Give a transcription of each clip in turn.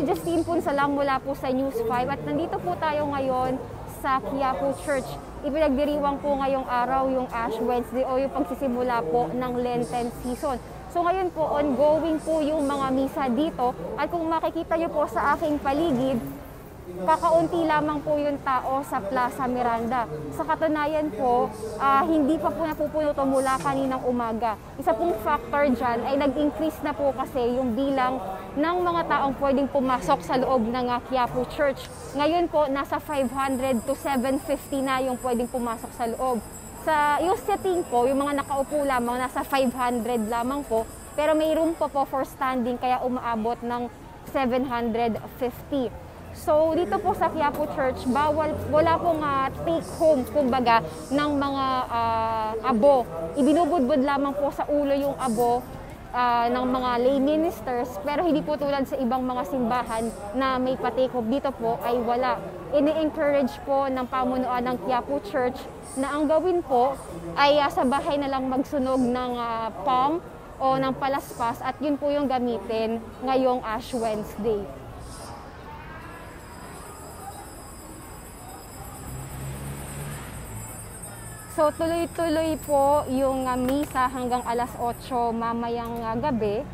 si Justine Punsalang mula po sa News 5 at nandito po tayo ngayon sa Quiapo Church. Ipinagdiriwang po ngayong araw yung Ash Wednesday o yung pagsisimula po ng Lenten season. So ngayon po ongoing po yung mga misa dito at kung makikita nyo po sa aking paligid, kakaunti lamang po yung tao sa Plaza Miranda. Sa katunayan po, hindi pa po napupuno ito mula kaninang umaga. Isa pong factor dyan ay nag-increase na po kasi yung bilang ng mga taong pwedeng pumasok sa loob ng Quiapo Church. Ngayon po, nasa 500 to 750 na yung pwedeng pumasok sa loob. Yung setting po, yung mga nakaupo lamang, nasa 500 lamang po. Pero may room po for standing kaya umaabot ng 750. So dito po sa Quiapo Church, wala pong take home kumbaga ng mga abo. Ibinubudbud lamang po sa ulo yung abo ng mga lay ministers, pero hindi po tulad sa ibang mga simbahan na may pa-take home. Dito po ay wala. Ini-encourage po ng pamunuan ng Quiapo Church na ang gawin po ay sa bahay na lang magsunog ng palm o ng palaspas at yun po yung gamitin ngayong Ash Wednesday. So tuloy-tuloy po yung misa hanggang alas 8 mamayang gabi.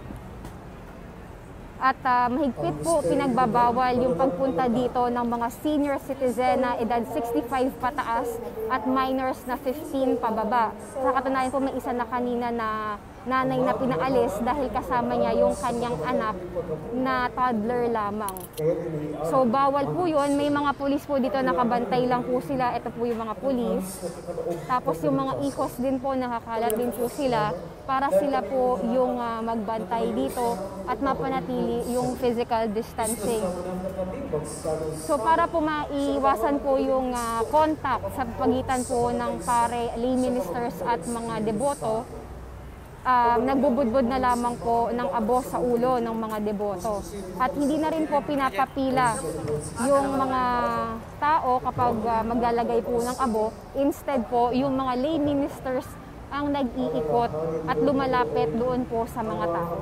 At mahigpit po pinagbabawal yung pagpunta dito ng mga senior citizen na edad 65 pataas at minors na 15 pababa. Sa katunayan po may isa na kanina na nanay na pinaalis dahil kasama niya yung kanyang anak na toddler lamang. So bawal po yun. May mga pulis po dito, nakabantay lang po sila. Ito po yung mga pulis. Tapos yung mga ikos din po, nakakalat din po sila para sila po yung magbantay dito at mapanatili yung physical distancing. So para po maiwasan po yung contact sa pagitan po ng pare, lay ministers at mga deboto, nagbubudbud na lamang po ng abo sa ulo ng mga deboto. At hindi na rin po pinapapila yung mga tao kapag maglalagay po ng abo. Instead po, yung mga lay ministers ang nag-iikot at lumalapit doon po sa mga tao.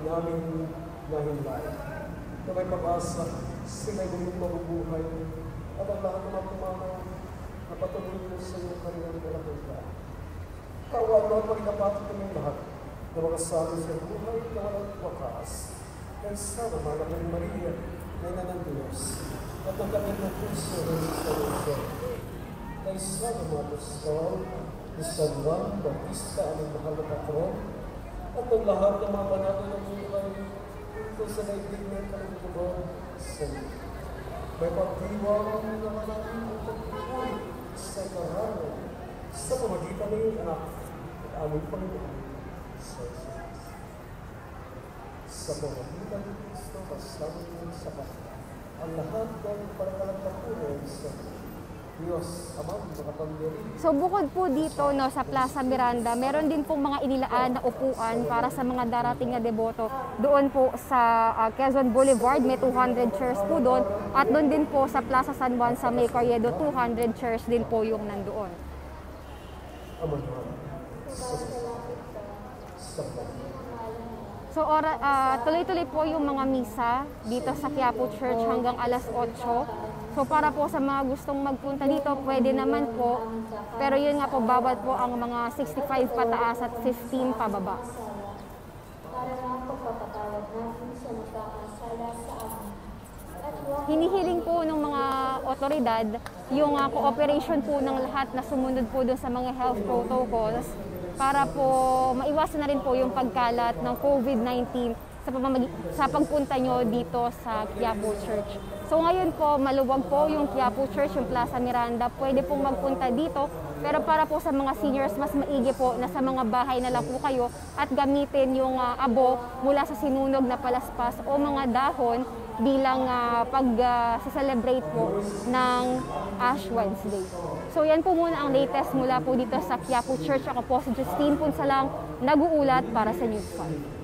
Na may pag-asa, sila'y muling mabubuhay at ang lahat ng mga pumanaw na patuloy sa iyong kanilang pinapagdaan. Kawan mo at magkapatid ng lahat na mga sabi sa buhay na walang wakas. Kaya sana malakang Maria na nanandiyos at ang kanyang ng puso ng Israel. Kaya sana mga Apostol, ni San Juan Bautista, aming mahal na patron, at ang lahat ng mga banata ng buhay ito sa naibig ng kalungkuban sa iyo. May pagdiwang na manangin ang pagpupulit sa karangan sa pamagitan ng iyong anak at aming Panginoon sa Jesus. Sa pamagitan ng Kristo, kasama niyo sa Panginoon, ang lahat ng pagkalagpapunan sa Diyos, Amang makapangyarihan. So bukod po dito sa Plaza Miranda, meron din pong mga inilaan na upuan para sa mga darating na deboto. Doon po sa Quezon Boulevard, may 200 chairs po doon. At doon din po sa Plaza San Juan sa May Corriedo, 200 chairs din po yung nandoon. So tuloy-tuloy po yung mga misa dito sa Quiapo Church hanggang alas 8. So para po sa mga gustong magpunta dito, pwede naman po. Pero yun nga po, bawal po ang mga 65 pataas at 15 pababa. Hinihiling po ng mga otoridad yung cooperation po ng lahat na sumunod po dun sa mga health protocols para po maiwasan na rin po yung pagkalat ng COVID-19 sa pagpunta nyo dito sa Quiapo Church. So ngayon po, maluwag po yung Quiapo Church, yung Plaza Miranda. Pwede pong magpunta dito. Pero para po sa mga seniors, mas maigi po na sa mga bahay na lang po kayo at gamitin yung abo mula sa sinunog na palaspas o mga dahon bilang pag-celebrate po ng Ash Wednesday. So yan po muna ang latest mula po dito sa Quiapo Church. Ako po si Justine Punsalang, nag-uulat para sa News 5.